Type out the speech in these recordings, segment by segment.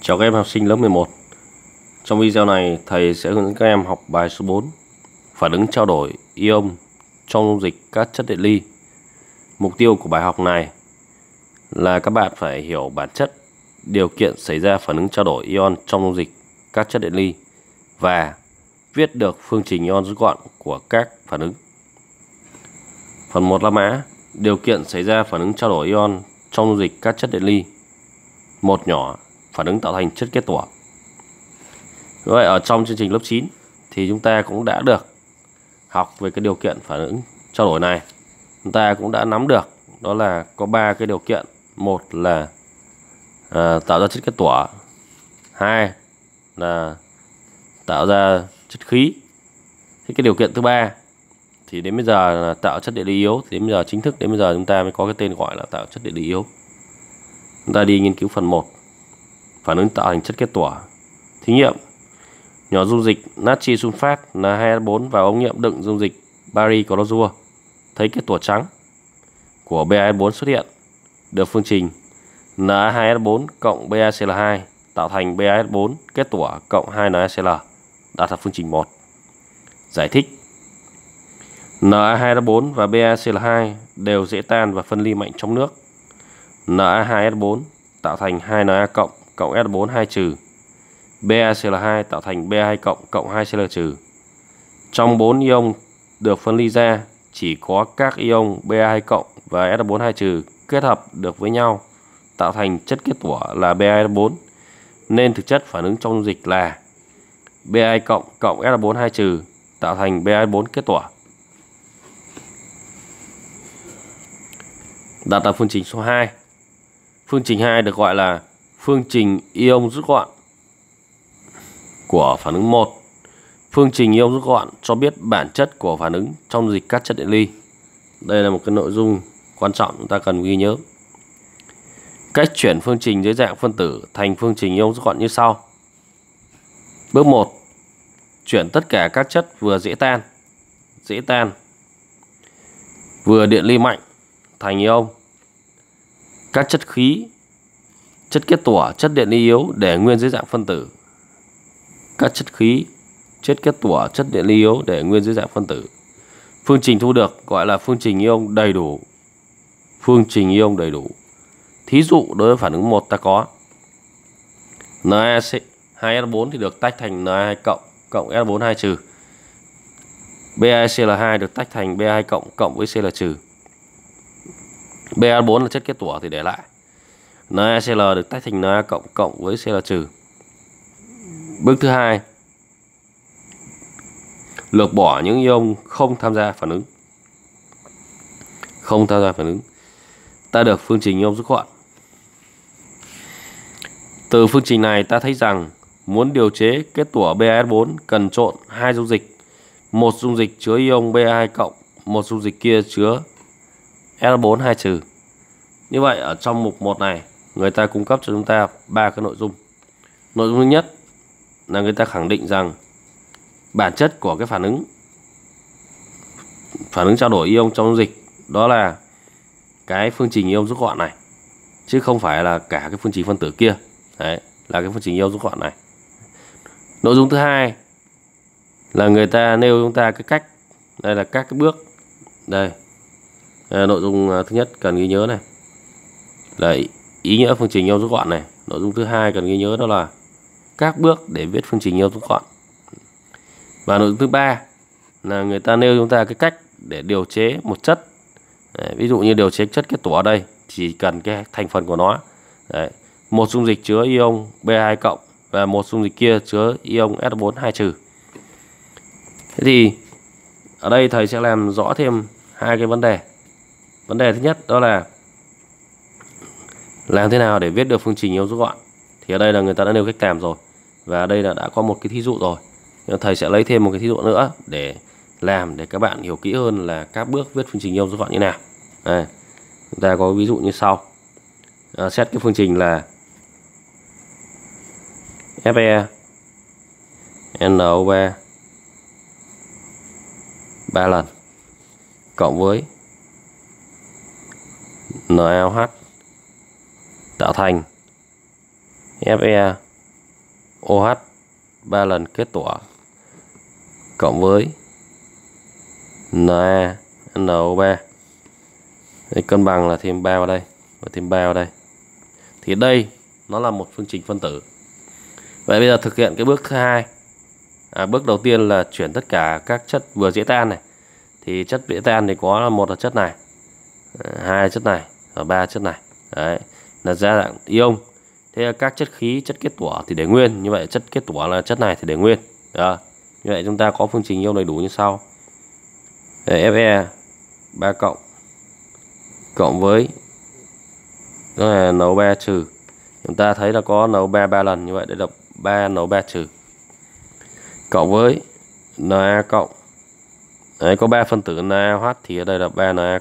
Chào các em học sinh lớp 11. Trong video này thầy sẽ hướng dẫn các em học bài số 4, phản ứng trao đổi ion trong dung dịch các chất điện ly. Mục tiêu của bài học này là các bạn phải hiểu bản chất, điều kiện xảy ra phản ứng trao đổi ion trong dung dịch các chất điện ly và viết được phương trình ion rút gọn của các phản ứng. Phần 1 là mã điều kiện xảy ra phản ứng trao đổi ion trong dung dịch các chất điện ly. Một nhỏ, phản ứng tạo thành chất kết tủa. Vậy ở trong chương trình lớp 9 thì chúng ta cũng đã được học về cái điều kiện phản ứng trao đổi này. Chúng ta cũng đã nắm được đó là có 3 cái điều kiện. Một là tạo ra chất kết tủa, hai là tạo ra chất khí. Thế cái điều kiện thứ ba thì đến bây giờ là tạo chất điện ly yếu, thì đến bây giờ chính thức đến bây giờ chúng ta mới có cái tên gọi là tạo chất điện ly yếu. Chúng ta đi nghiên cứu phần 1, phản ứng tạo thành chất kết tủa. Thí nghiệm: nhỏ dung dịch natri sunfat Na2S4 vào ống nghiệm đựng dung dịch bari clorua, thấy kết tủa trắng của BaS4 xuất hiện, được phương trình Na2S4 cộng BaCl2 tạo thành BaS4 kết tủa cộng 2NaCl, đạt là phương trình 1. Giải thích: Na2S4 và BaCl2 đều dễ tan và phân ly mạnh trong nước. Na2S4 tạo thành 2Na cộng S4 2 trừ, BaCl2 tạo thành Ba2 cộng 2Cl trừ. Trong 4 ion được phân ly ra, chỉ có các ion Ba2 cộng và S4 2 trừ kết hợp được với nhau tạo thành chất kết tủa là BaS4, nên thực chất phản ứng trong dung dịch là Ba2 cộng S4 2 trừ tạo thành BaS4 kết tủa. Đặt là phương trình số 2. Phương trình 2 được gọi là phương trình ion rút gọn của phản ứng 1. Phương trình ion rút gọn cho biết bản chất của phản ứng trong dung dịch các chất điện ly. Đây là một cái nội dung quan trọng chúng ta cần ghi nhớ. Cách chuyển phương trình dưới dạng phân tử thành phương trình ion rút gọn như sau. Bước 1. Chuyển tất cả các chất vừa dễ tan, vừa điện ly mạnh thành ion. Các chất khí, chất kết tủa, chất điện ly yếu để nguyên dưới dạng phân tử. Các chất khí, chất kết tủa, chất điện ly yếu để nguyên dưới dạng phân tử. Phương trình thu được gọi là phương trình ion đầy đủ. Phương trình ion đầy đủ. Thí dụ đối với phản ứng 1 ta có Na2S4 thì được tách thành Na2 cộng S4 2 trừ. BaCl2 được tách thành Ba2 cộng với Cl trừ. Ba4 là chất kết tủa thì để lại. NaCl được tách thành Na cộng với Cl trừ. Bước thứ 2, lược bỏ những ion không tham gia phản ứng. Ta được phương trình ion rút gọn. Từ phương trình này ta thấy rằng muốn điều chế kết tủa BaS4 cần trộn hai dung dịch. Một dung dịch chứa ion Ba2 cộng, một dung dịch kia chứa S4 2 trừ. Như vậy ở trong mục 1 này, người ta cung cấp cho chúng ta 3 cái nội dung. Nội dung thứ nhất là người ta khẳng định rằng bản chất của cái phản ứng trao đổi ion trong dung dịch đó là cái phương trình ion rút gọn này, chứ không phải là cả cái phương trình phân tử kia. Đấy, là cái phương trình ion rút gọn này. Nội dung thứ hai là người ta nêu chúng ta cái cách, đây là các cái bước. Đây, nội dung thứ nhất cần ghi nhớ này là ý nghĩa phương trình ion rút gọn này. Nội dung thứ hai cần ghi nhớ đó là các bước để viết phương trình ion rút gọn. Và nội dung thứ ba là người ta nêu chúng ta cái cách để điều chế một chất. Đấy, ví dụ như điều chế chất kết tủa ở đây chỉ cần cái thành phần của nó. Đấy, một dung dịch chứa ion Ba2 cộng và một dung dịch kia chứa ion S4 2 trừ. Thế thì ở đây thầy sẽ làm rõ thêm hai cái vấn đề. Vấn đề thứ nhất đó là làm thế nào để viết được phương trình ion rút gọn. Thì ở đây là người ta đã nêu cách làm rồi, và ở đây là đã có một cái thí dụ rồi. Nhưng thầy sẽ lấy thêm một cái thí dụ nữa để các bạn hiểu kỹ hơn là các bước viết phương trình ion rút gọn như nào. Đây, chúng ta có ví dụ như sau. Xét cái phương trình là Fe NO3 3 lần cộng với NaOH tạo thành Fe OH 3 lần kết tủa cộng với NaNO3. Đây, cân bằng là thêm 3 vào đây và thêm 3 vào đây. Thì đây nó là một phương trình phân tử. Vậy bây giờ thực hiện cái bước thứ hai. Bước đầu tiên là chuyển tất cả các chất vừa dễ tan này. Thì chất dễ tan thì có là một là chất này, hai chất này và ba chất này. Đấy, là ra dạng ion. Thế là các chất khí, chất kết tủa thì để nguyên. Như vậy chất kết tủa là chất này thì để nguyên. Đó. Như vậy chúng ta có phương trình ion đầy đủ như sau. Fe 3 cộng với đó là NO3 trừ. Chúng ta thấy là có NO3 3 lần, như vậy đây là 3NO3 trừ cộng với Na cộng. Đấy, có 3 phân tử NaOH thì ở đây là 3Na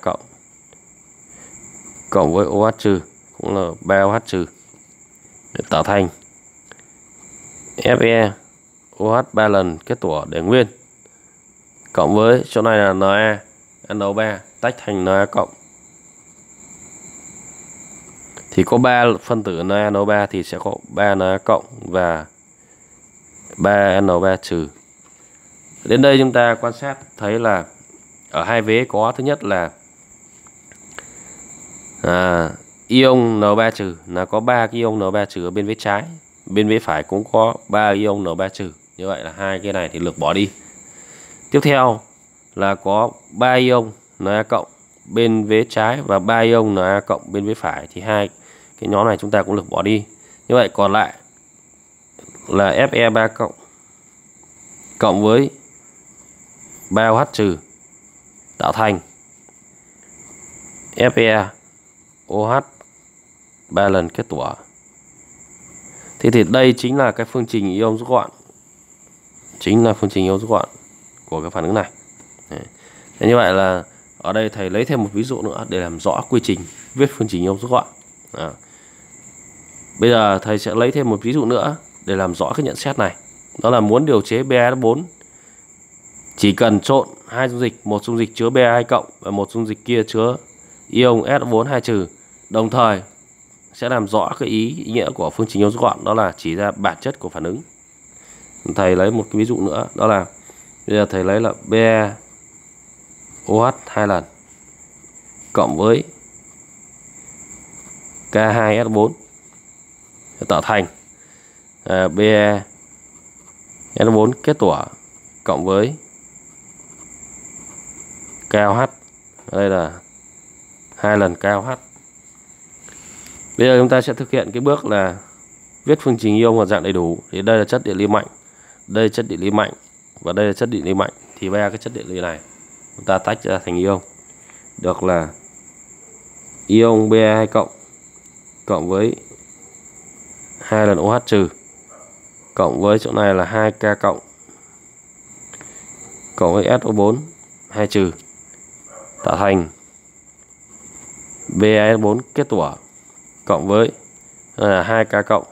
cộng với OH trừ cũng là 3OH trừ để tạo thành Fe OH 3 lần kết tủa để nguyên cộng với chỗ này là NaNO3 tách thành Na cộng. Thì có 3 phân tử NaNO3 thì sẽ có 3Na cộng và 3NO3 trừ. Đến đây chúng ta quan sát thấy là ở hai vế có thứ nhất là ion N3 trừ, là có 3 cái ion N3 trừ ở bên vế trái, bên vế phải cũng có 3 ion N3 trừ. Như vậy là hai cái này thì lược bỏ đi. Tiếp theo là có 3 ion Na cộng bên vế trái và 3 ion Na cộng bên vế phải, thì hai cái nhóm này chúng ta cũng lược bỏ đi. Như vậy còn lại là Fe3 cộng với 3OH trừ tạo thành Fe OH 3 lần kết tủa. Thế thì đây chính là cái phương trình ion rút gọn, chính là phương trình ion rút gọn của cái phản ứng này. Thế như vậy là ở đây thầy lấy thêm một ví dụ nữa để làm rõ quy trình viết phương trình ion rút gọn. Bây giờ thầy sẽ lấy thêm một ví dụ nữa để làm rõ cái nhận xét này. Đó là muốn điều chế BaS4, chỉ cần trộn hai dung dịch, một dung dịch chứa Ba2+ và một dung dịch kia chứa ion S4 2-, đồng thời sẽ làm rõ cái ý nghĩa của phương trình ion rút gọn, đó là chỉ ra bản chất của phản ứng. Thầy lấy một cái ví dụ nữa, đó là bây giờ thầy lấy là BaOH 2 lần cộng với K2S4 tạo thành BaS4 kết tủa cộng với KOH. Đây là 2 lần KOH. Bây giờ chúng ta sẽ thực hiện cái bước là viết phương trình ion vào dạng đầy đủ. Thì đây là chất điện ly mạnh, đây là chất điện ly mạnh và đây là chất điện ly mạnh. Thì ba cái chất điện ly này chúng ta tách ra thành ion được là ion Ba2+ cộng với 2 lần OH trừ cộng với chỗ này là 2K cộng với SO4 2- tạo thành BaS4 kết tủa cộng với là 2K+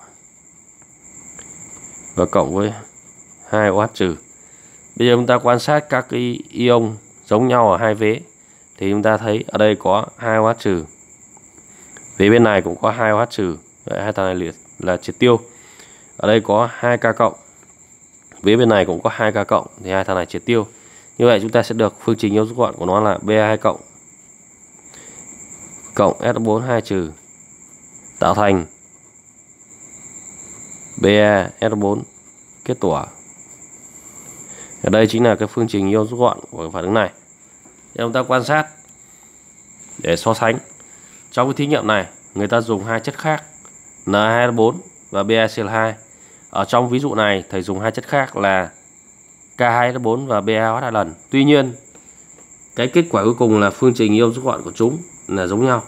và cộng với 2OH-. Bây giờ chúng ta quan sát các cái ion giống nhau ở hai vế thì chúng ta thấy ở đây có 2OH-, vế bên này cũng có 2OH-, vậy hai thằng này liệt là triệt tiêu. Ở đây có 2K+, vế bên này cũng có 2K+, thì hai thằng này triệt tiêu. Như vậy chúng ta sẽ được phương trình ion rút gọn của nó là Ba2+ cộng SO4 2- tạo thành BaS4 kết tủa. Ở đây chính là cái phương trình ion rút gọn của phản ứng này. Để chúng ta quan sát để so sánh. Trong cái thí nghiệm này, người ta dùng hai chất khác Na2S4 và BaCl2. Ở trong ví dụ này, thầy dùng hai chất khác là K2S4 và BaOH 2 lần. Tuy nhiên, cái kết quả cuối cùng là phương trình ion rút gọn của chúng là giống nhau.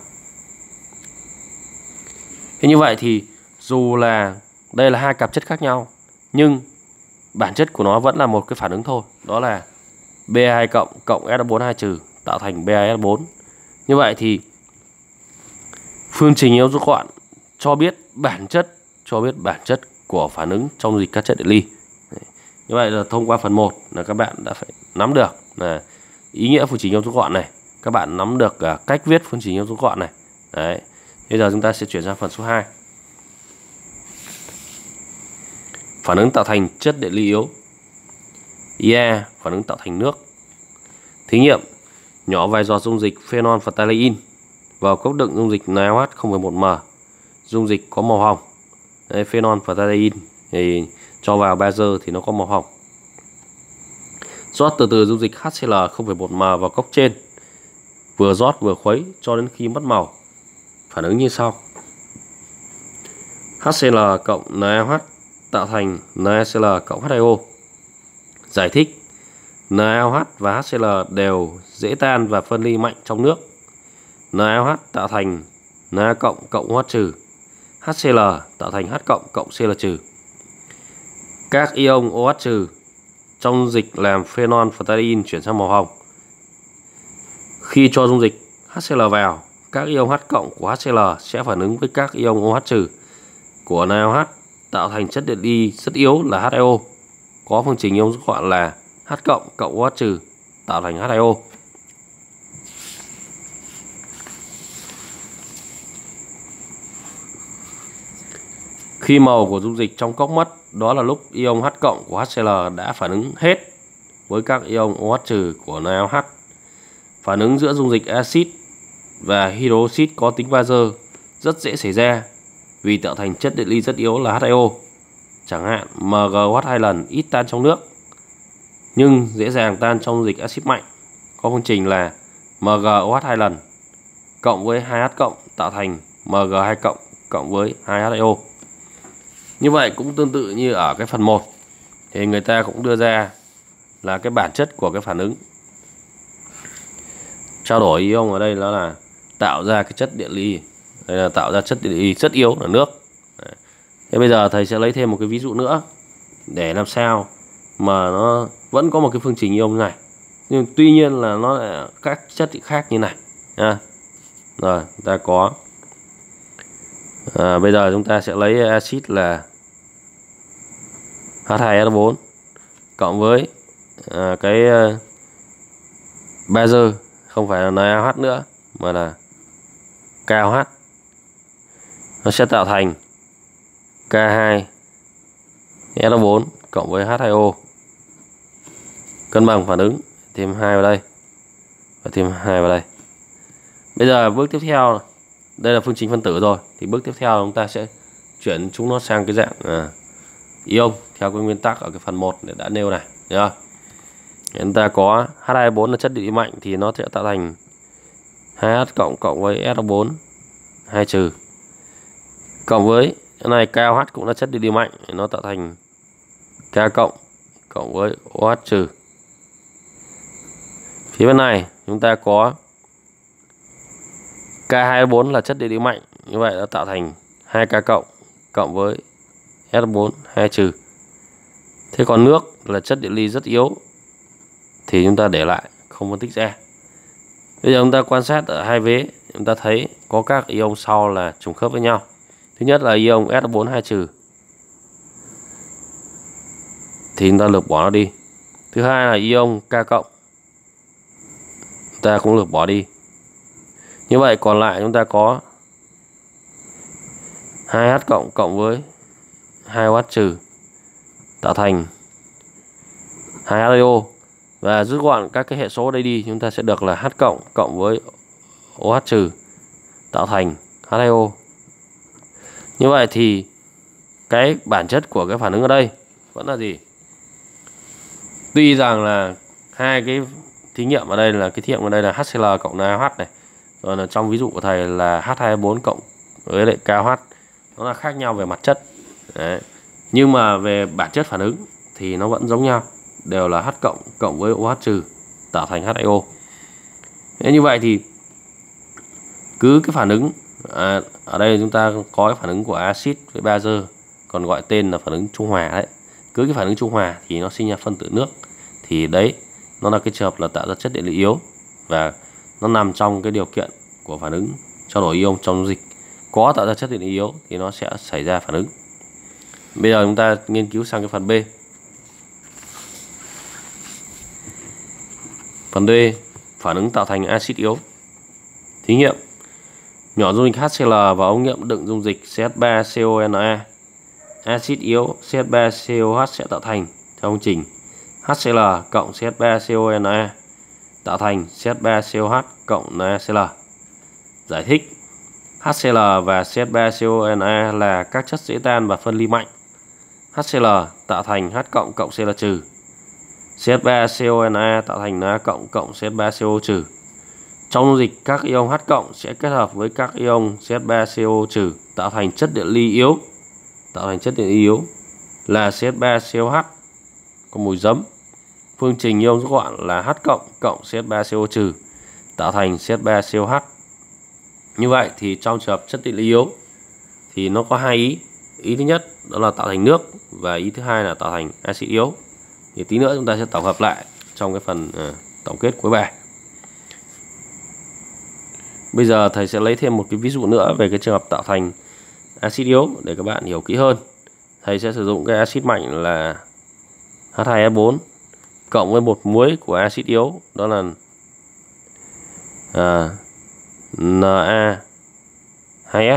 Thế như vậy thì dù là đây là hai cặp chất khác nhau, nhưng bản chất của nó vẫn là một cái phản ứng thôi. Đó là Ba2+ cộng SO4 2- tạo thành BaS4. Như vậy thì phương trình ion rút gọn cho biết bản chất của phản ứng trong dịch các chất điện ly. Như vậy là thông qua phần 1 là các bạn đã phải nắm được là ý nghĩa phương trình ion rút gọn này, các bạn nắm được cách viết phương trình ion rút gọn này. Đấy. Bây giờ chúng ta sẽ chuyển sang phần số 2. phản ứng tạo thành chất điện ly yếu. Ia, phản ứng tạo thành nước. Thí nghiệm: nhỏ vài giọt dung dịch phenol phthalate vào cốc đựng dung dịch NaOH 0,1m. Dung dịch có màu hồng. Đây, phenol phthalate thì cho vào bazơ thì nó có màu hồng. Rót từ từ dung dịch HCl 0,1m vào cốc trên, vừa rót vừa khuấy cho đến khi mất màu. Phản ứng như sau: HCl cộng NaOH tạo thành NaCl cộng H2O. Giải thích: NaOH và HCl đều dễ tan và phân ly mạnh trong nước. NaOH tạo thành Na cộng cộng OH trừ, HCl tạo thành H cộng cộng Cl trừ. Các ion OH trừ trong dịch làm phenol phthalate chuyển sang màu hồng. Khi cho dung dịch HCl vào, các ion H cộng của HCl sẽ phản ứng với các ion OH trừ của NaOH tạo thành chất điện ly rất yếu là H2O, có phương trình ion rút gọn là H cộng cộng OH trừ tạo thành H2O. Khi màu của dung dịch trong cốc mất, đó là lúc ion H cộng của HCl đã phản ứng hết với các ion OH trừ của NaOH. Phản ứng giữa dung dịch axit và hydroxit có tính bazơ rất dễ xảy ra vì tạo thành chất điện ly rất yếu là H2O. Chẳng hạn MgOH 2 lần ít tan trong nước nhưng dễ dàng tan trong dung dịch axit mạnh, có phương trình là MgOH 2 lần cộng với 2H cộng tạo thành Mg2 cộng cộng với 2H2O. Như vậy cũng tương tự như ở cái phần 1 thì người ta cũng đưa ra là cái bản chất của cái phản ứng trao đổi ion ở đây đó là tạo ra cái chất điện ly, đây là tạo ra chất điện ly rất yếu là nước. Đấy. Thế bây giờ thầy sẽ lấy thêm một cái ví dụ nữa để làm sao mà nó vẫn có một cái phương trình ion này, nhưng tuy nhiên là nó là các chất khác như này nha. Rồi ta có bây giờ chúng ta sẽ lấy axit là H2SO4 cộng với cái bazơ không phải là NaOH nữa mà là KOH, nó sẽ tạo thành K2SO4 cộng với H2O. Cân bằng phản ứng, thêm 2 vào đây và thêm 2 vào đây. Bây giờ bước tiếp theo, đây là phương trình phân tử rồi, thì bước tiếp theo chúng ta sẽ chuyển chúng nó sang cái dạng ion theo cái nguyên tắc ở cái phần 1 để đã nêu này, thấy không? Chúng ta có H2O4 là chất điện ly mạnh thì nó sẽ tạo thành 2H cộng cộng với SO4 2 trừ, cộng với cái này KOH cũng là chất điện ly mạnh thì nó tạo thành K cộng cộng với OH trừ. Phía bên này chúng ta có K2O4 là chất điện ly mạnh, như vậy nó tạo thành 2K cộng cộng với SO4 2 trừ. Thế còn nước là chất điện ly rất yếu thì chúng ta để lại không phân tích ra. Bây giờ chúng ta quan sát ở hai vế, chúng ta thấy có các ion sau là trùng khớp với nhau. Thứ nhất là ion SO4 2 trừ thì chúng ta lược bỏ nó đi. Thứ hai là ion K cộng, chúng ta cũng lược bỏ đi. Như vậy còn lại chúng ta có 2H cộng cộng với 2OH trừ tạo thành 2H2O, và rút gọn các cái hệ số ở đây đi, chúng ta sẽ được là H cộng cộng với OH trừ tạo thành H2O. Như vậy thì cái bản chất của cái phản ứng ở đây vẫn là gì? Tuy rằng là hai cái thí nghiệm ở đây là cái thí nghiệm ở đây là HCl cộng NaOH này, rồi là trong ví dụ của thầy là H2O4 cộng với lại KOH, nó là khác nhau về mặt chất. Đấy. Nhưng mà về bản chất phản ứng thì nó vẫn giống nhau, đều là H cộng cộng với OH trừ tạo thành H2O. Thế như vậy thì cứ cái phản ứng ở đây chúng ta có cái phản ứng của axit với bazơ, còn gọi tên là phản ứng trung hòa đấy. Cứ cái phản ứng trung hòa thì nó sinh ra phân tử nước, thì đấy nó là cái trường hợp là tạo ra chất điện ly yếu và nó nằm trong cái điều kiện của phản ứng trao đổi ion trong dung dịch. Có tạo ra chất điện ly yếu thì nó sẽ xảy ra phản ứng. Bây giờ chúng ta nghiên cứu sang cái phần B. Phần D, phản ứng tạo thành axit yếu. Thí nghiệm: nhỏ dung dịch HCl vào ống nghiệm đựng dung dịch CH3CONa axit yếu CH3COH sẽ tạo thành theo phương trình HCl cộng CH3CONa tạo thành CH3COH cộng NaCl. Giải thích: HCl và CH3CONa là các chất dễ tan và phân ly mạnh. HCl tạo thành H cộng cộng Cl trừ. CH3CONa tạo thành Na cộng cộng CH3CO trừ. Trong dung dịch, các ion H cộng sẽ kết hợp với các ion CH3CO trừ tạo thành chất điện ly yếu. Là CH3COH có mùi giấm. Phương trình ion rút gọn là H cộng cộng CH3CO trừ tạo thành CH3COH. Như vậy thì trong trường hợp chất điện ly yếu thì nó có hai ý. Ý thứ nhất đó là tạo thành nước và ý thứ hai là tạo thành axit yếu. Thì tí nữa chúng ta sẽ tổng hợp lại trong cái phần tổng kết cuối bài. Bây giờ thầy sẽ lấy thêm một cái ví dụ nữa về cái trường hợp tạo thành axit yếu để các bạn hiểu kỹ hơn. Thầy sẽ sử dụng cái axit mạnh là H2S4 cộng với một muối của axit yếu đó là Na2S.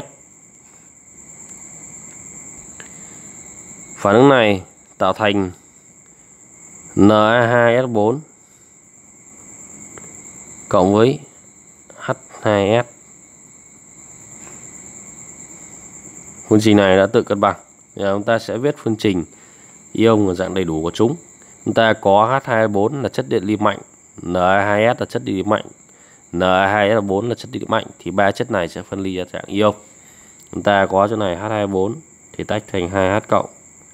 Phản ứng này tạo thành Na2S4 cộng với H2S. Phương trình này đã tự cân bằng. Giờ chúng ta sẽ viết phương trình ion ở dạng đầy đủ của chúng. Chúng ta có H2S4 là chất điện ly mạnh, Na2S là chất điện ly mạnh, Na2S4 là chất điện ly mạnh, thì ba chất này sẽ phân ly ra dạng ion. Chúng ta có chỗ này H2S4 thì tách thành 2H cộng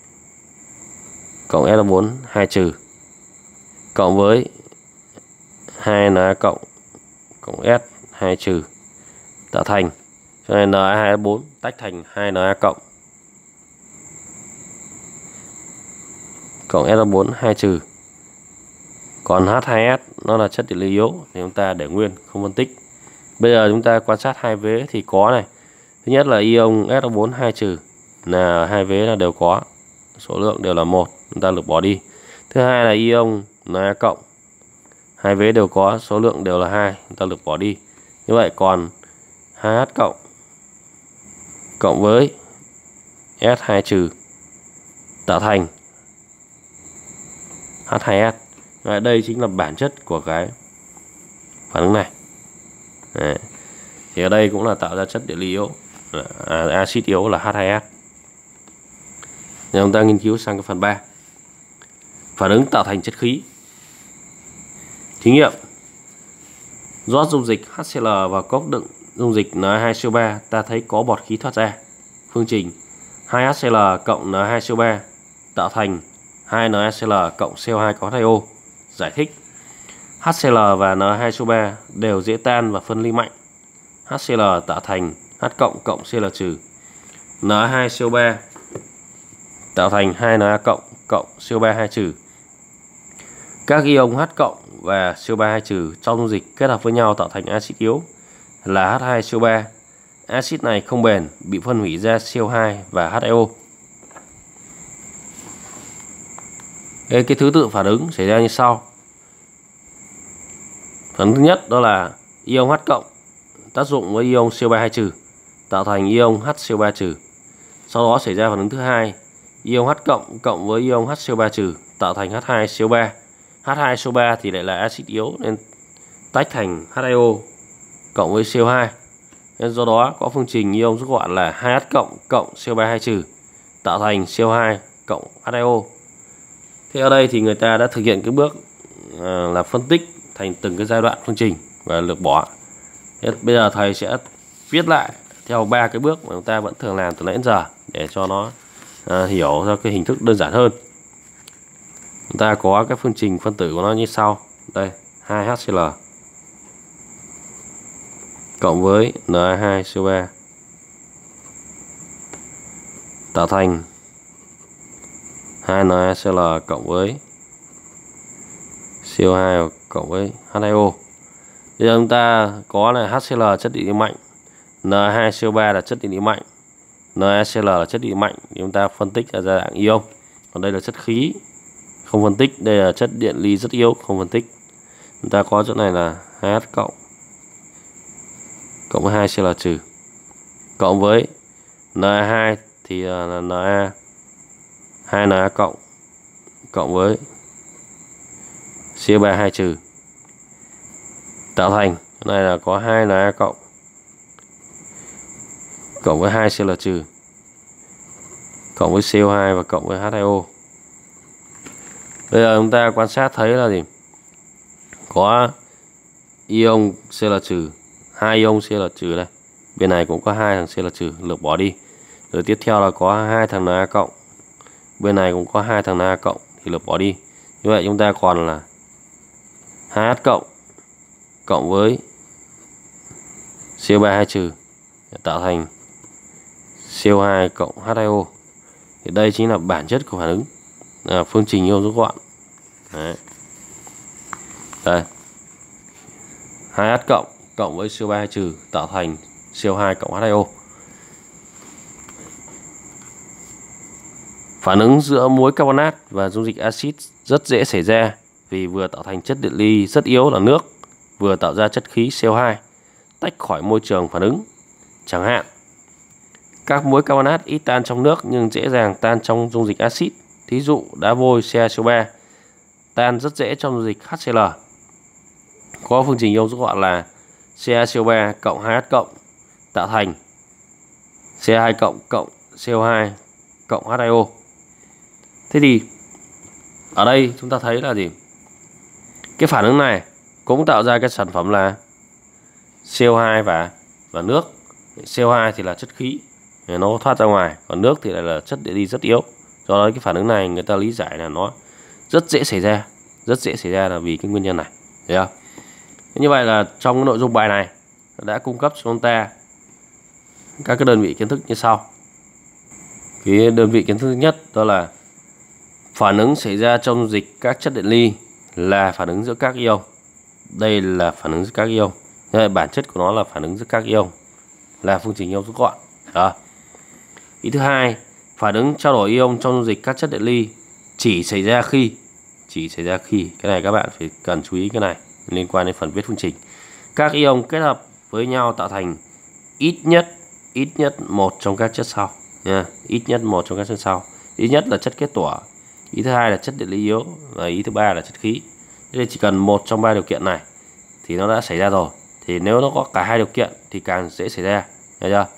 S4 2 trừ cộng với 2Na cộng S 2 trừ tạo thành, cho nên Na2S4 tách thành 2Na cộng S4 2 trừ. Còn H2S nó là chất điện ly yếu thì chúng ta để nguyên không phân tích. Bây giờ chúng ta quan sát hai vế thì có này. Thứ nhất là ion SO4 2 trừ là hai vế là đều có, số lượng đều là 1, chúng ta lược bỏ đi. Thứ hai là ion Na cộng, hai vế đều có, số lượng đều là 2, chúng ta lược bỏ đi. Như vậy còn 2H cộng với S2 trừ tạo thành H2S. Đây chính là bản chất của cái phản ứng này. Đấy. Thì ở đây cũng là tạo ra chất điện ly yếu, axit yếu là H2S. Giờ chúng ta nghiên cứu sang cái phần 3. Phản ứng tạo thành chất khí. Thí nghiệm: rót dung dịch HCl vào cốc đựng dung dịch Na2CO3, ta thấy có bọt khí thoát ra. Phương trình 2HCl cộng Na2CO3 tạo thành 2NaCl cộng CO2 có H2O. Giải thích: HCl và Na2CO3 đều dễ tan và phân ly mạnh. HCl tạo thành H cộng cộng Cl trừ. Na2CO3 tạo thành 2Na cộng cộng CO3 2 trừ. Các ion H cộng và CO3 2 trừ trong dung dịch kết hợp với nhau tạo thành axit yếu là H2CO3. Axit này không bền, bị phân hủy ra CO2 và H2O. Cái thứ tự phản ứng xảy ra như sau. Phản ứng thứ nhất đó là ion H cộng tác dụng với ion CO3 2 trừ tạo thành ion HCO3 trừ. Sau đó xảy ra phản ứng thứ hai, ion H cộng cộng với ion HCO3 trừ tạo thành H2CO3. H2CO3 thì lại là axit yếu nên tách thành H2O cộng với CO2. Nên do đó có phương trình ion rút gọn là 2H cộng cộng CO3 2 trừ tạo thành CO2 cộng H2O. Thế ở đây thì người ta đã thực hiện cái bước là phân tích thành từng cái giai đoạn phương trình và lược bỏ. Thế bây giờ thầy sẽ viết lại theo ba cái bước mà chúng ta vẫn thường làm từ nãy đến giờ để cho nó hiểu theo cái hình thức đơn giản hơn. Chúng ta có cái phương trình phân tử của nó như sau. Đây, 2HCl cộng với Na2CO3 tạo thành 2NaCl cộng với CO2 cộng với H2O. Bây giờ chúng ta có là HCl chất điện ly mạnh, Na2CO3 là chất điện ly mạnh, NaCl là chất điện ly mạnh, thì chúng ta phân tích ra dạng ion. Còn đây là chất khí, không phân tích. Đây là chất điện ly rất yếu, không phân tích. Chúng ta có chỗ này là 2H cộng với 2Cl trừ cộng với Na2 thì là Na 2Na cộng cộng với CO3 2 trừ tạo thành cái này là có 2Na cộng với 2Cl trừ cộng với CO2 và cộng với H2O. Bây giờ chúng ta quan sát thấy là gì? Có ion Cl trừ, 2 ion Cl trừ đây. Bên này cũng có 2 thằng Cl trừ, lược bỏ đi. Rồi tiếp theo là có 2 thằng Na cộng. Bên này cũng có 2 thằng Na cộng thì lược bỏ đi. Như vậy chúng ta còn là 2H cộng cộng với CO3 2 trừ tạo thành CO2 cộng H2O. Thì đây chính là bản chất của phản ứng phương trình ion rút gọn. Đấy. Đây. 2H cộng với CO3 2 trừ tạo thành CO2 cộng H2O. Phản ứng giữa muối carbonat và dung dịch axit rất dễ xảy ra vì vừa tạo thành chất điện ly rất yếu là nước, vừa tạo ra chất khí CO2 tách khỏi môi trường phản ứng. Chẳng hạn, các muối carbonat ít tan trong nước nhưng dễ dàng tan trong dung dịch axit. Thí dụ đá vôi CaCO3 tan rất dễ trong dung dịch HCl. Có phương trình ion rút gọn là CaCO3 cộng 2H cộng tạo thành Ca2 cộng CO2 cộng H2O. Thế thì ở đây chúng ta thấy là gì? Cái phản ứng này cũng tạo ra cái sản phẩm là CO2 và nước. CO2 thì là chất khí, nó thoát ra ngoài, còn nước thì lại là chất điện ly rất yếu. Do đó cái phản ứng này người ta lý giải là nó rất dễ xảy ra là vì cái nguyên nhân này. Thấy không? Như vậy là trong cái nội dung bài này đã cung cấp cho chúng ta các cái đơn vị kiến thức như sau. Cái đơn vị kiến thức thứ nhất đó là phản ứng xảy ra trong dung dịch các chất điện ly là phản ứng giữa các ion. Đây là phản ứng giữa các ion. Bản chất của nó là phản ứng giữa các ion, là phương trình ion rút gọn. Đó. Ý thứ hai, phản ứng trao đổi ion trong dung dịch các chất điện ly chỉ xảy ra khi cái này các bạn phải cần chú ý, cái này liên quan đến phần viết phương trình. Các ion kết hợp với nhau tạo thành ít nhất một trong các chất sau nha, ít nhất một trong các chất sau. Ít nhất là chất kết tủa, ý thứ hai là chất điện ly yếu và ý thứ ba là chất khí. Thế chỉ cần một trong ba điều kiện này thì nó đã xảy ra rồi. Thì nếu nó có cả hai điều kiện thì càng dễ xảy ra, thấy chưa?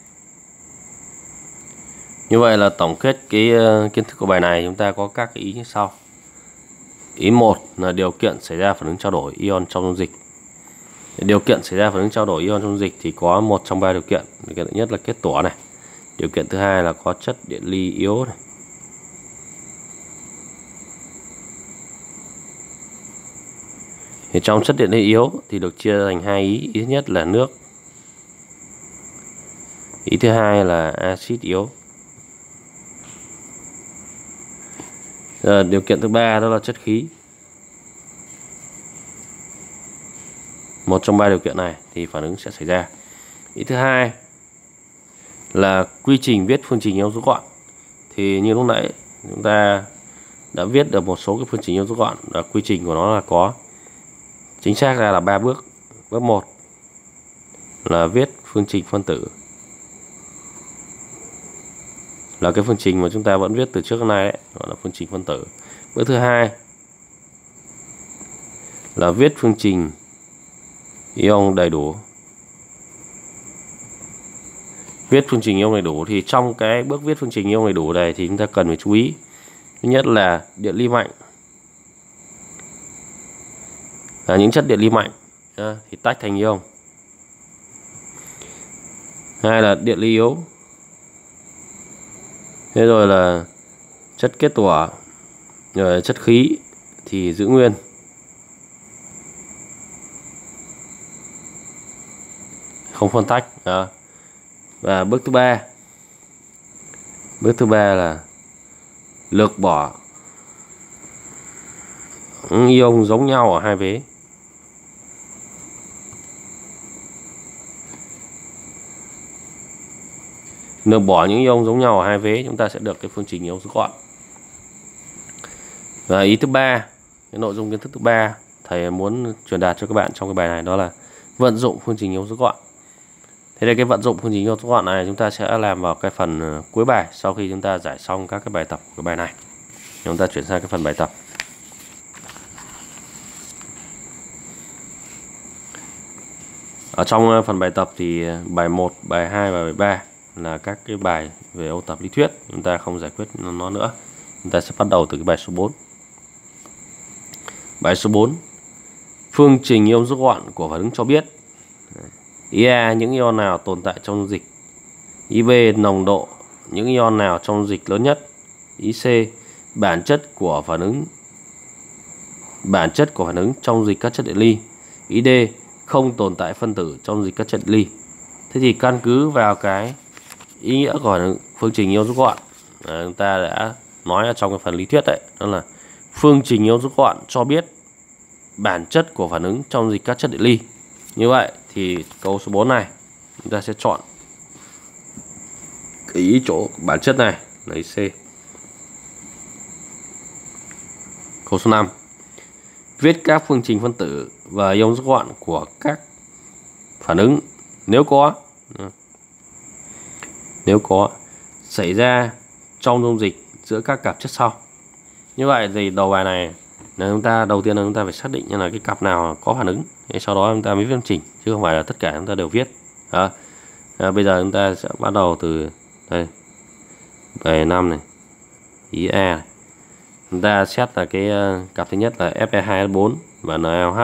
Như vậy là tổng kết cái kiến thức của bài này, chúng ta có các cái ý như sau. Ý 1 là điều kiện xảy ra phản ứng trao đổi ion trong dung dịch. Điều kiện xảy ra phản ứng trao đổi ion trong dung dịch thì có một trong ba điều kiện. Điều kiện thứ nhất là kết tủa này. Điều kiện thứ hai là có chất điện ly yếu này. Thì trong chất điện ly yếu thì được chia thành hai ý. Ý thứ nhất là nước. Ý thứ hai là axit yếu. Điều kiện thứ ba đó là chất khí. Một trong ba điều kiện này thì phản ứng sẽ xảy ra. Ý thứ hai là quy trình viết phương trình ion rút gọn. Thì như lúc nãy chúng ta đã viết được một số cái phương trình ion rút gọn, và quy trình của nó là có chính xác ra là 3 bước. Bước 1 là viết phương trình phân tử, là cái phương trình mà chúng ta vẫn viết từ trước đến nay đấy, gọi là phương trình phân tử. Bước thứ hai là viết phương trình ion đầy đủ. Viết phương trình ion đầy đủ thì trong cái bước viết phương trình ion đầy đủ này thì chúng ta cần phải chú ý. Thứ nhất là điện ly mạnh, là những chất điện ly mạnh thì tách thành ion. Hai là điện ly yếu. Thế rồi là chất kết tủa, rồi chất khí thì giữ nguyên. Không phân tách. Và bước thứ ba là lược bỏ ion giống nhau ở hai vế. Lược bỏ những ion giống nhau ở hai vế, chúng ta sẽ được cái phương trình ion rút gọn. Và ý thứ ba, cái nội dung kiến thức thứ ba thầy muốn truyền đạt cho các bạn trong cái bài này đó là vận dụng phương trình ion rút gọn. Thế đây cái vận dụng phương trình ion rút gọn này chúng ta sẽ làm vào cái phần cuối bài, sau khi chúng ta giải xong các cái bài tập của bài này. Chúng ta chuyển sang cái phần bài tập. Ở trong phần bài tập thì bài 1, bài 2 và bài 3 là các cái bài về ôn tập lý thuyết, chúng ta không giải quyết nó nữa. Chúng ta sẽ bắt đầu từ cái bài số 4. Bài số 4, phương trình ion rút gọn của phản ứng cho biết. Ý A, những ion nào tồn tại trong dung dịch. Ý B, nồng độ những ion nào trong dung dịch lớn nhất. Ý C, bản chất của phản ứng trong dung dịch các chất điện ly. Ý D, không tồn tại phân tử trong dung dịch các chất điện ly. Thế thì căn cứ vào cái ý nghĩa của phương trình ion rút gọn, chúng ta đã nói ở trong cái phần lý thuyết đấy, đó là phương trình ion rút gọn cho biết bản chất của phản ứng trong dung dịch các chất điện ly. Như vậy thì câu số 4 này chúng ta sẽ chọn cái ý chỗ bản chất này là ý C. Câu số 5, viết các phương trình phân tử và ion rút gọn của các phản ứng nếu có xảy ra trong dung dịch giữa các cặp chất sau. Như vậy thì đầu bài này là đầu tiên là chúng ta phải xác định là cái cặp nào có phản ứng, sau đó chúng ta mới viết phương trình, chứ không phải là tất cả chúng ta đều viết. Bây giờ chúng ta sẽ bắt đầu từ đây, bài 5 này, ý A này. Chúng ta xét là cái cặp thứ nhất là Fe2S4 và NaOH.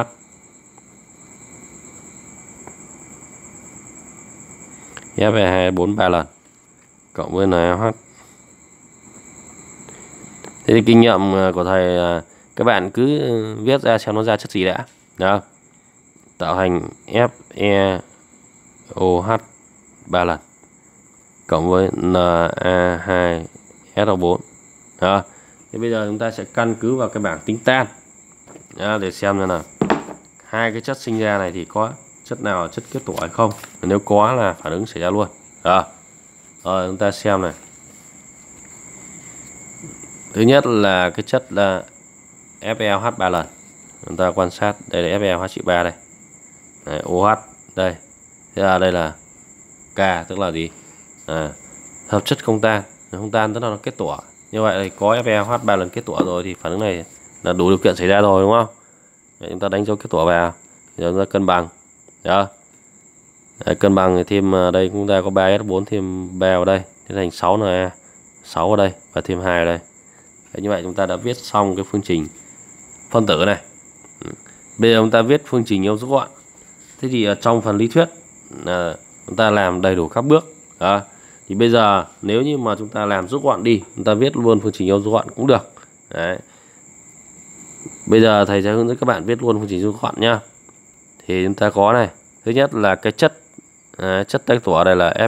Fe2S4 3 lần cộng với NaOH. Thế thì kinh nghiệm của thầy là các bạn cứ viết ra xem nó ra chất gì đã. Đó. Tạo thành FeOH 3 lần cộng với Na2SO4. Đó. Thế bây giờ chúng ta sẽ căn cứ vào cái bảng tính tan để xem là hai cái chất sinh ra này thì có chất nào là chất kết tủa hay không. Nếu có là phản ứng xảy ra luôn. Rồi chúng ta xem này. Thứ nhất là cái chất là FeOH 3 lần. Chúng ta quan sát đây là FeOH-3 đây. Đấy, OH đây. Thế là đây là K, tức là gì? Hợp chất không tan. Không tan tức là nó kết tủa. Như vậy thì có FeOH 3 lần kết tủa rồi thì phản ứng này là đủ điều kiện xảy ra rồi, đúng không? Vậy chúng ta đánh dấu kết tủa vào. Rồi chúng ta cân bằng. Đó. Đấy, cân bằng thì thêm đây chúng ta có 3S4 thêm 3 vào đây, thế thành 6 là 6 ở đây và thêm 2 ở đây. Đấy, như vậy chúng ta đã viết xong cái phương trình phân tử này. Bây giờ chúng ta viết phương trình ion rút gọn. Thế thì ở trong phần lý thuyết là chúng ta làm đầy đủ các bước. Đó. Thì bây giờ nếu như mà chúng ta làm rút gọn đi, chúng ta viết luôn phương trình ion rút gọn cũng được. Đấy. Bây giờ thầy sẽ hướng dẫn các bạn viết luôn phương trình rút gọn nhá. Thì chúng ta có này, thứ nhất là cái chất kết tủa đây là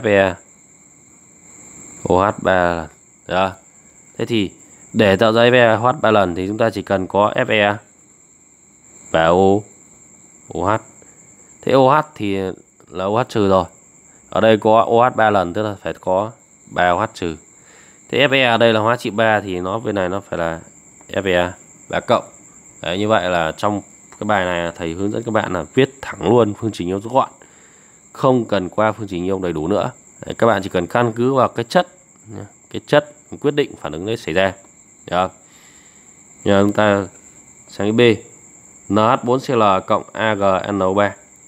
FeOH3 lần. Thế thì để tạo ra FeOH 3 lần thì chúng ta chỉ cần có Fe và OH. Thế OH thì là OH trừ rồi. Ở đây có OH 3 lần tức là phải có 3 OH trừ. Thế Fe ở đây là hóa trị 3 thì nó bên này nó phải là Fe 3 cộng. Đấy, như vậy là trong cái bài này thầy hướng dẫn các bạn là viết thẳng luôn phương trình ion rút gọn, không cần qua phương trình ion đầy đủ nữa. Đấy, các bạn chỉ cần căn cứ vào cái chất quyết định phản ứng đấy xảy ra. Được. Giờ chúng ta sang cái B, NH4Cl cộng AgNO3.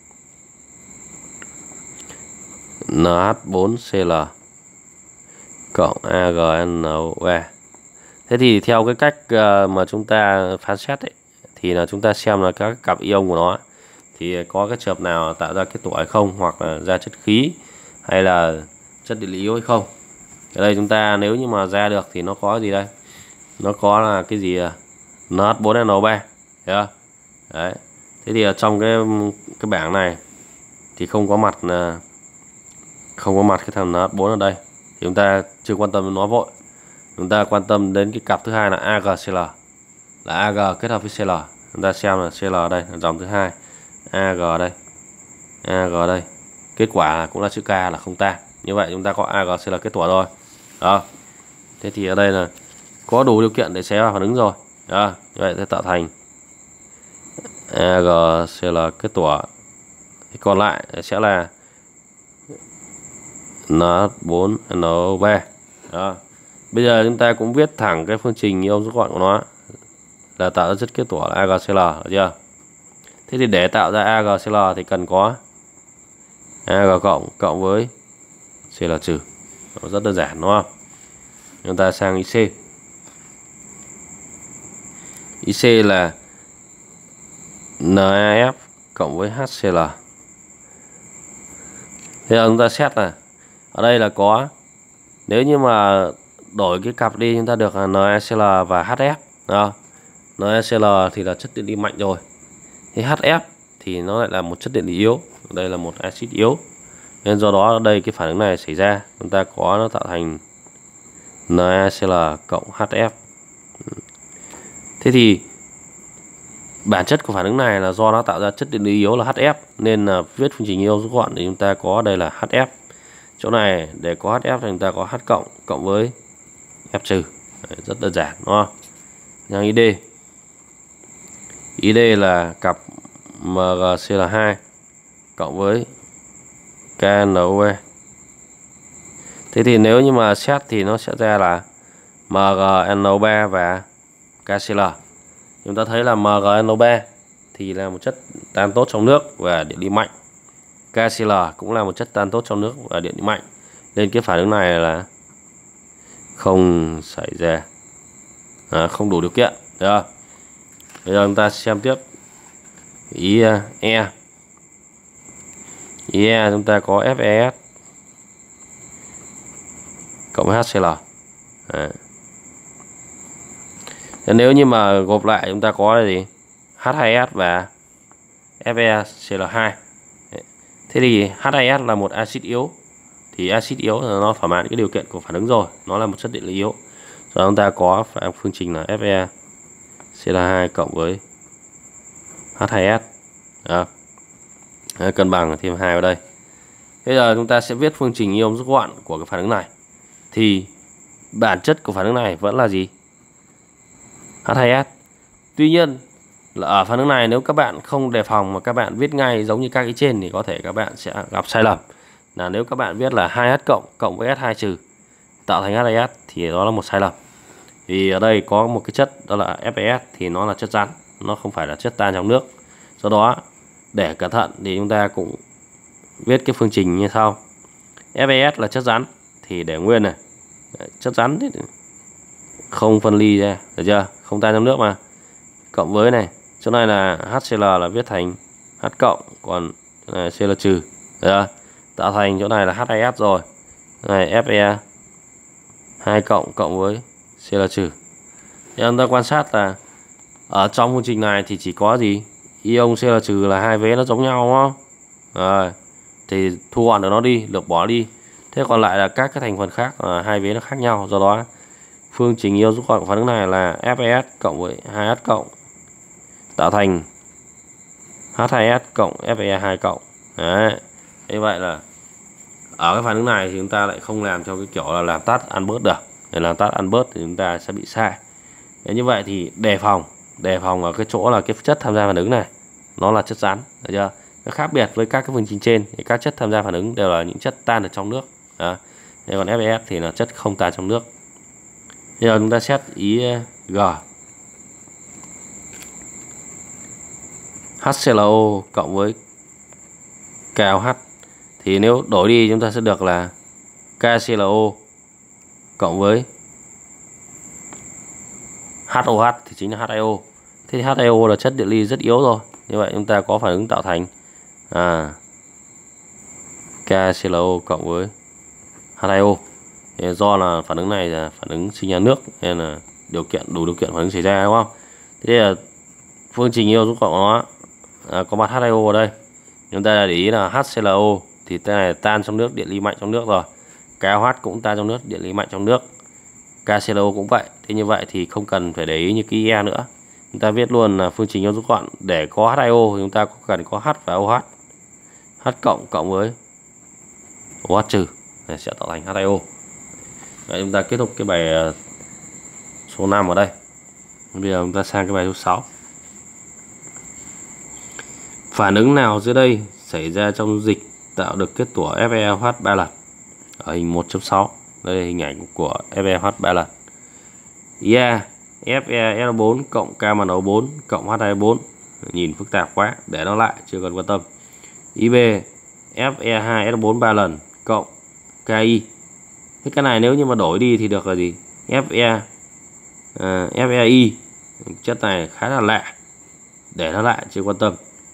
NH4Cl cộng AgNO3. Thế thì theo cái cách mà chúng ta phán xét ấy, thì là chúng ta xem là các cặp ion của nó thì có cái trường hợp nào tạo ra kết tủa hay không, hoặc là ra chất khí hay là chất điện lý hay không. Ở đây chúng ta nếu như mà ra được thì nó có gì đây? Nó có là cái gì? NH4NO3. Đấy. Thế thì ở trong cái bảng này thì không có mặt cái thằng NH4 ở đây. Thì chúng ta chưa quan tâm đến nó vội. Chúng ta quan tâm đến cái cặp thứ hai là AgCl. Là Ag kết hợp với Cl. Chúng ta xem là Cl ở đây là dòng thứ hai, Ag ở đây, Ag ở đây. Kết quả cũng là chữ K là không tan. Như vậy chúng ta có AgCl kết tủa rồi. Đó. Thế thì ở đây là có đủ điều kiện để xảy ra phản ứng rồi. Đó. Như vậy sẽ tạo thành AgCl kết tủa. Thì còn lại sẽ là NH4NO3. Đó. Bây giờ chúng ta cũng viết thẳng cái phương trình ion rút gọn của nó là tạo ra chất kết tủa là AgCl, được chưa? Thế thì để tạo ra AgCl thì cần có Ag cộng với Cl trừ. Rất đơn giản đúng không? Chúng ta sang IC. IC là NaF cộng với HCl. Thế giờ chúng ta xét là ở đây là có, nếu như mà đổi cái cặp đi chúng ta được là NaCl và HF. Đó. NaCl thì là chất điện lý mạnh rồi. Thế HF thì nó lại là một chất điện lý yếu. Đây là một axit yếu. Nên do đó ở đây cái phản ứng này xảy ra, chúng ta có nó tạo thành NaCl cộng HF. Thế thì bản chất của phản ứng này là do nó tạo ra chất điện lý yếu là HF, nên là viết phương trình ion rút gọn thì chúng ta có đây là HF. Chỗ này để có HF thì chúng ta có H cộng với F trừ. Đấy, rất đơn giản đúng không? Sang ID. ID là cặp MgCl2 cộng với KNOE. Thế thì nếu như mà xét thì nó sẽ ra là MgNO3 và KCl. Chúng ta thấy là MgNO3 thì là một chất tan tốt trong nước và điện lý mạnh. KCl cũng là một chất tan tốt trong nước và điện lý mạnh. Nên cái phản ứng này là không xảy ra, không đủ điều kiện. Được không? Bây giờ chúng ta xem tiếp ý E. Ý E chúng ta có FeS cộng với HCl. Nếu như mà gộp lại chúng ta có là gì? H2S và FeCl2. Thế thì H2S là một axit yếu. Thì axit yếu là nó thỏa mãn cái điều kiện của phản ứng rồi, nó là một chất điện lý yếu. Rồi chúng ta có phương trình là FeCl2 cộng với H2S. Đó. Cân bằng thêm 2 vào đây. Bây giờ chúng ta sẽ viết phương trình ion rút gọn của cái phản ứng này. Thì bản chất của phản ứng này vẫn là gì? H2S. Tuy nhiên là ở phản ứng này nếu các bạn không đề phòng mà các bạn viết ngay giống như các cái trên thì có thể các bạn sẽ gặp sai lầm. Là nếu các bạn viết là 2H cộng với S2 trừ tạo thành H2S thì đó là một sai lầm. Vì ở đây có một cái chất đó là FeS thì nó là chất rắn, nó không phải là chất tan trong nước. Do đó để cẩn thận thì chúng ta cũng viết cái phương trình như sau. FeS là chất rắn thì để nguyên này. Chất rắn thì không phân ly ra, được chưa? Không tan trong nước mà. Cộng với này, chỗ này là HCl là viết thành H cộng, còn chỗ này Cl trừ. Được chưa? Tạo thành chỗ này là H2S rồi. Chỗ này Fe 2 cộng cộng với Cl trừ. Thì chúng ta quan sát là ở trong phương trình này thì chỉ có gì? Ion Cl trừ là hai vế nó giống nhau đúng không? Rồi. Thì thu gọn được nó đi, lược bỏ đi. Thế còn lại là các cái thành phần khác là hai vế nó khác nhau. Do đó phương trình ion rút gọn của phản ứng này là FeS cộng với 2H cộng tạo thành H2S cộng Fe2 cộng. Đấy. Như vậy là ở cái phản ứng này thì chúng ta lại không làm theo cái kiểu là làm tắt ăn bớt được. Để làm tắt ăn bớt thì chúng ta sẽ bị sai. Thế như vậy thì đề phòng ở cái chỗ là cái chất tham gia phản ứng này nó là chất rắn, được chưa? Nó khác biệt với các cái phương trình trên thì các chất tham gia phản ứng đều là những chất tan ở trong nước. Đó. Thế còn FeS thì là chất không tan trong nước. Bây giờ chúng ta xét ý G. HClO cộng với KOH thì nếu đổi đi chúng ta sẽ được là KClO cộng với HOH thì chính là H2O. Thế thì H2O là chất điện lý rất yếu rồi. Như vậy chúng ta có phản ứng tạo thành KClO cộng với H2O. Thì do là phản ứng này là phản ứng sinh ra nước nên là đủ điều kiện phản ứng xảy ra đúng không? Thế là phương trình ion rút gọn nó có mặt H2O ở đây. Chúng ta để ý là HClO thì cái này tan trong nước, điện lý mạnh trong nước rồi. KOH cũng tan trong nước, điện lý mạnh trong nước. KClO cũng vậy. Thế như vậy thì không cần phải để ý như cái E nữa. Chúng ta viết luôn là phương trình ion rút gọn để có H2O thì chúng ta có cần có H và OH. H cộng cộng với OH trừ sẽ tạo thành H2O. Đấy, chúng ta kết thúc cái bài số 5 ở đây. Bây giờ chúng ta sang cái bài số 6. Phản ứng nào dưới đây xảy ra trong dịch tạo được kết tủa FeOH 3 lần? ở hình 1.6. Đây là hình ảnh của FeH 3 lần. Ia FeS4 cộng KMNO4 cộng H24. Nhìn phức tạp quá, để nó lại, chưa cần quan tâm. IB Fe2S4 3 lần cộng KI. Thế cái này nếu như mà đổi đi thì được là gì? FEI. Chất này khá là lạ, để nó lại, chưa quan tâm.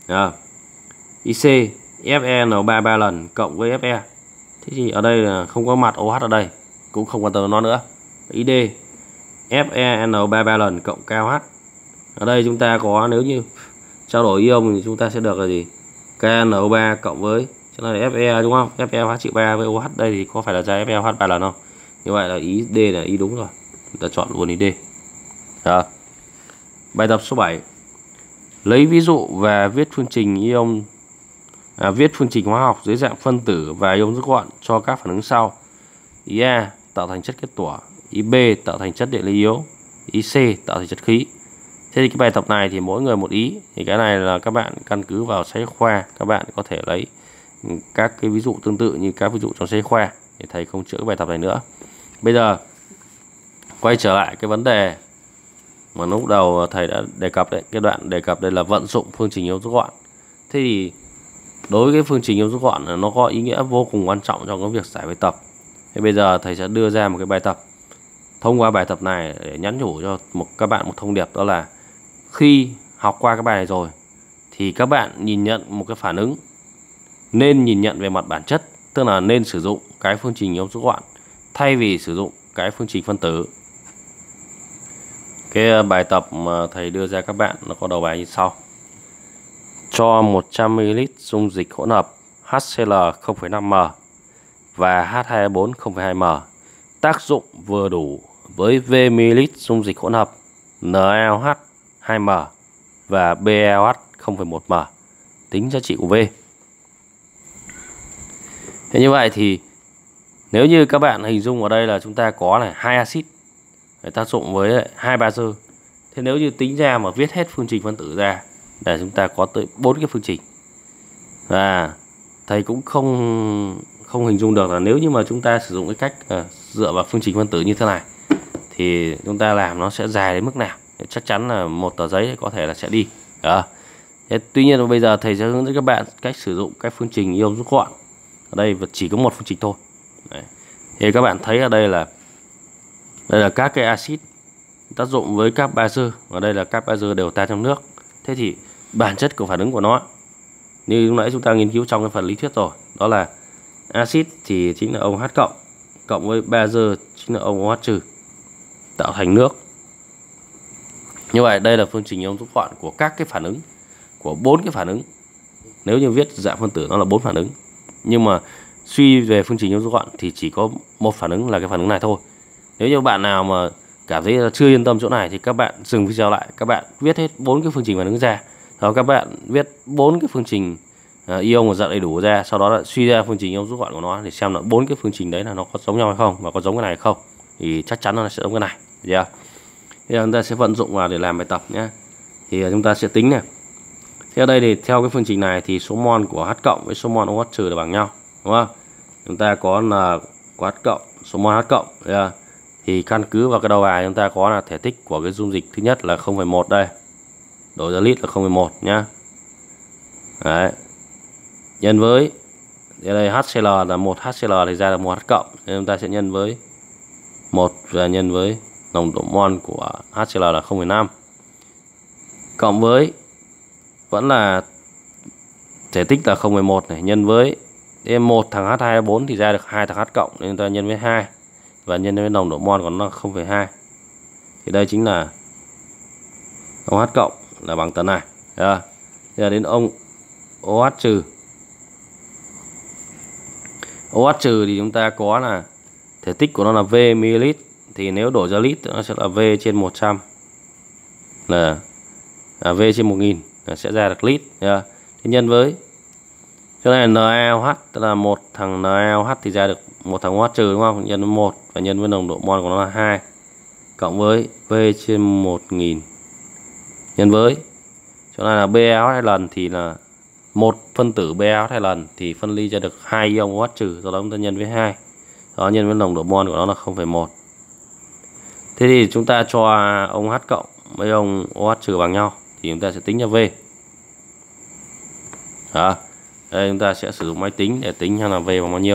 IC FeN3 3 lần cộng với Fe. Thế thì ở đây là không có mặt OH ở đây, cũng không quan tâm nó nữa. ID FeN3 3 lần cộng KOH. Ở đây chúng ta có, nếu như trao đổi ion thì chúng ta sẽ được là gì? KNO3 cộng với cho này là Fe đúng không? FeOH-3 với OH đây thì có phải là ra FeOH 3 lần không? Như vậy là ý D là ý đúng rồi. Chúng ta chọn luôn ý D. Đó. Bài tập số 7. Lấy ví dụ và viết phương trình ion viết phương trình hóa học dưới dạng phân tử và ion rút gọn cho các phản ứng sau. Ý A tạo thành chất kết tủa, ý B tạo thành chất điện lý yếu, ý C tạo thành chất khí. Thế thì cái bài tập này thì mỗi người một ý, thì cái này là các bạn căn cứ vào sách khoa, các bạn có thể lấy các cái ví dụ tương tự như các ví dụ trong sách khoa, thì thầy không chữa cái bài tập này nữa. Bây giờ quay trở lại cái vấn đề mà lúc đầu thầy đã đề cập đấy, cái đoạn đề cập đây là vận dụng phương trình ion rút gọn. Thế thì đối với cái phương trình ion rút gọn nó có ý nghĩa vô cùng quan trọng trong cái việc giải bài tập. Thế bây giờ thầy sẽ đưa ra một cái bài tập. Thông qua bài tập này để nhắn nhủ cho các bạn một thông điệp, đó là khi học qua cái bài này rồi thì các bạn nhìn nhận một cái phản ứng nên nhìn nhận về mặt bản chất, tức là nên sử dụng cái phương trình ion rút gọn thay vì sử dụng cái phương trình phân tử. Cái bài tập mà thầy đưa ra các bạn nó có đầu bài như sau. Cho 100 ml dung dịch hỗn hợp HCl 0,5m và H2O4 0,2m. Tác dụng vừa đủ với V ml dung dịch hỗn hợp NaOH 2m và BeOH 0,1m. Tính giá trị của V. Thế như vậy thì nếu như các bạn hình dung ở đây là chúng ta có này 2 axit tác dụng với 2 bazơ. Thế nếu như tính ra mà viết hết phương trình phân tử ra để chúng ta có tới 4 cái phương trình. Và thầy cũng không hình dung được là nếu như mà chúng ta sử dụng cái cách dựa vào phương trình phân tử như thế này thì chúng ta làm nó sẽ dài đến mức nào. Chắc chắn là một tờ giấy có thể là sẽ đi. Thế tuy nhiên bây giờ thầy sẽ hướng dẫn các bạn cách sử dụng cái phương trình ion rút gọn. Ở đây chỉ có một phương trình thôi. Đấy. Thì các bạn thấy ở đây là các cái axit tác dụng với các bazơ, và đây là các bazơ đều tan trong nước. Thế thì bản chất của phản ứng của nó như lúc nãy chúng ta nghiên cứu trong cái phần lý thuyết rồi, đó là axit thì chính là ông H cộng với bazơ chính là ông OH trừ tạo thành nước. Như vậy đây là phương trình ion rút gọn của các cái phản ứng, của 4 cái phản ứng. Nếu như viết dạng phân tử nó là 4 phản ứng, nhưng mà suy về phương trình ion rút gọn thì chỉ có một phản ứng là cái phản ứng này thôi. Nếu như bạn nào mà cảm thấy chưa yên tâm chỗ này thì các bạn dừng video lại, các bạn viết hết 4 cái phương trình phản ứng ra, sau các bạn viết 4 cái phương trình ion của dạng đầy đủ ra, sau đó là suy ra phương trình ion rút gọn của nó để xem là 4 cái phương trình đấy là nó có giống nhau hay không, và có giống cái này hay không, thì chắc chắn nó sẽ giống cái này. Được chưa? Bây giờ chúng ta sẽ vận dụng vào để làm bài tập nhé. Thì chúng ta sẽ tính này. Theo đây thì theo cái phương trình này thì số mol của H cộng với số mol OH trừ là bằng nhau, đúng không? Chúng ta có là của H cộng, số mol H cộng. Thì căn cứ vào cái đầu bài chúng ta có là thể tích của cái dung dịch thứ nhất là 0,1 đây. Đổi ra lít là 0,1 nhá. Đấy. Nhân với ở đây HCl là 1 HCl thì ra là 1 H cộng, nên chúng ta sẽ nhân với 1 và nhân với nồng độ mol của HCl là 0,5. Cộng với vẫn là thể tích là 0,1 này, nhân với một thằng H2O4 thì ra được 2 thằng H cộng, nên chúng ta nhân với 2 và nhân với nồng độ mol của nó là 0,2. Thì đây chính là ông H cộng là bằng tấn này. Giờ đến ông OH trừ. OH trừ thì chúng ta có là thể tích của nó là V ml, thì nếu đổi ra lít nó sẽ là V trên 100 là V trên 1000 sẽ ra được lít. Thì nhân với chỗ này NaOH, tức là một thằng NaOH thì ra được một thằng OH trừ, đúng không? Nhân với 1 và nhân với nồng độ mol của nó là 2 cộng với V trên 1000 nhân với chỗ này là BeOH 2 lần thì là một phân tử BeOH 2 lần thì phân ly ra được 2 ion OH trừ, do đó chúng ta nhân với 2 Đó, nhân với nồng độ mol của nó là 0,1. Thế thì chúng ta cho ông H cộng với ông OH trừ bằng nhau thì chúng ta sẽ tính ra V. Đó. Đây chúng ta sẽ sử dụng máy tính để tính là V bằng bao nhiêu.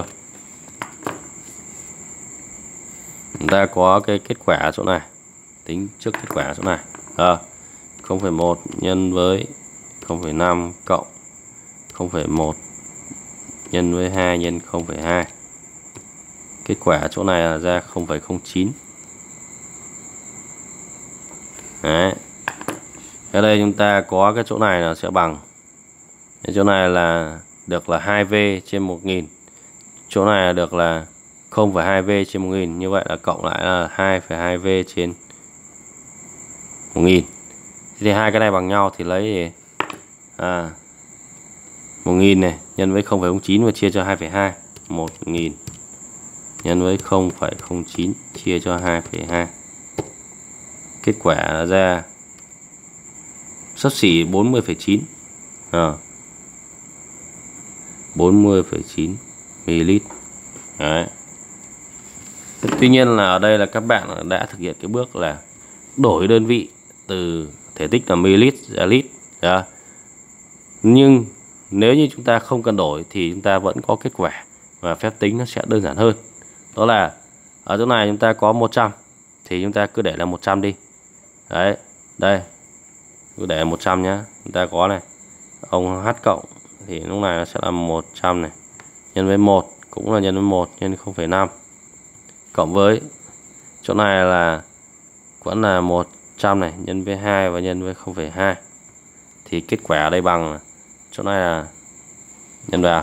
Chúng ta có cái kết quả ở chỗ này. Tính trước kết quả ở chỗ này. 0,1 nhân với 0,5 cộng 0,1 nhân với 2 nhân 0,2. Kết quả ở chỗ này là ra 0,09. Đấy. Ở đây chúng ta có cái chỗ này là sẽ bằng. Cái chỗ này là được là 2V trên 1000. Chỗ này là được là 0,2V trên 1000. Như vậy là cộng lại là 2,2V trên 1000. Thì hai cái này bằng nhau thì lấy 1000 này nhân với 0,09 và chia cho 2,2. 1000 nhân với 0,09 chia cho 2,2. Kết quả là ra xấp xỉ 40,9. 40,9 ml. Đấy. Tuy nhiên là ở đây là các bạn đã thực hiện cái bước là đổi đơn vị từ thể tích là ml ra lít. Đó. Nhưng nếu như chúng ta không cần đổi thì chúng ta vẫn có kết quả và phép tính nó sẽ đơn giản hơn. Đó là ở chỗ này chúng ta có 100 thì chúng ta cứ để là 100 đi. Đấy, đây. Cứ để 100 nhá. Chúng ta có này. Ông H cộng thì lúc này nó sẽ là 100 này. Nhân với 1 cũng là nhân với 1 nhân 0,5. Cộng với chỗ này là vẫn là 100 này, nhân với 2 và nhân với 0,2. Thì kết quả ở đây bằng chỗ này là nhân vào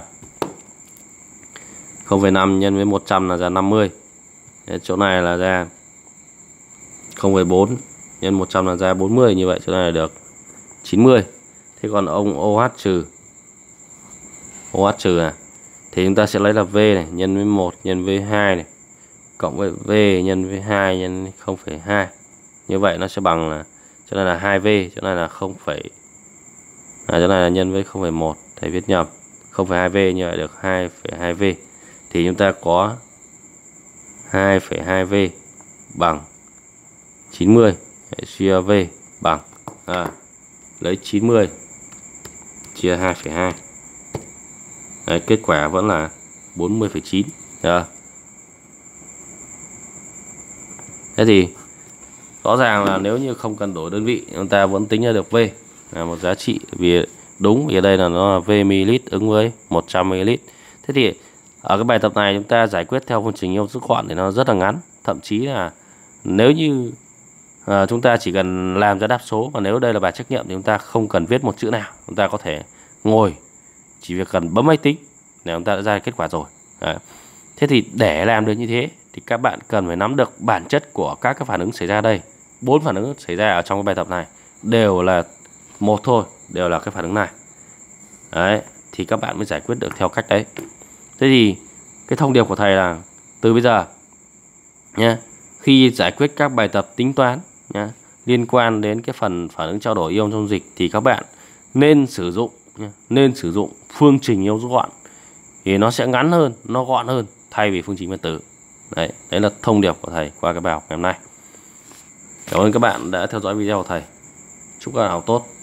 0,5 nhân với 100 là ra 50. Chỗ này là ra 0,4 nhân 100 là ra 40. Như vậy chỗ này là được 90. Thế còn ông OH trừ này thì chúng ta sẽ lấy là V này nhân với 1 nhân với 2 này cộng với V nhân với 2 nhân 0,2. Như vậy nó sẽ bằng là chỗ này là 2V, chỗ này là 0, chỗ này là nhân với 0,1, thầy viết nhầm. 0,2V như vậy được 2,2V. Thì chúng ta có 2,2V bằng 90. Suy ra V bằng lấy 90 chia 2,2. Đấy, kết quả vẫn là 40,9. Thế thì rõ ràng là nếu như không cần đổi đơn vị chúng ta vẫn tính ra được V là một giá trị, vì đúng vì đây là nó là V ml ứng với 100 ml. Thế thì ở cái bài tập này chúng ta giải quyết theo phương trình ion rút gọn thì nó rất là ngắn. Thậm chí là nếu như chúng ta chỉ cần làm ra đáp số, và nếu đây là bài trắc nghiệm thì chúng ta không cần viết một chữ nào, chúng ta có thể ngồi chỉ việc cần bấm máy tính để chúng ta đã ra kết quả rồi. Đấy. Thế thì để làm được như thế thì các bạn cần phải nắm được bản chất của các cái phản ứng xảy ra đây. 4 phản ứng xảy ra ở trong cái bài tập này đều là một thôi, đều là cái phản ứng này. Đấy, thì các bạn mới giải quyết được theo cách đấy. Thế thì cái thông điệp của thầy là từ bây giờ nhé, khi giải quyết các bài tập tính toán nhé, liên quan đến cái phần phản ứng trao đổi ion trong dịch thì các bạn nên sử dụng phương trình ion rút gọn, thì nó sẽ ngắn hơn, nó gọn hơn thay vì phương trình phân tử. Đấy là thông điệp của thầy qua cái bài học ngày hôm nay. Cảm ơn các bạn đã theo dõi video của thầy. Chúc các bạn học tốt.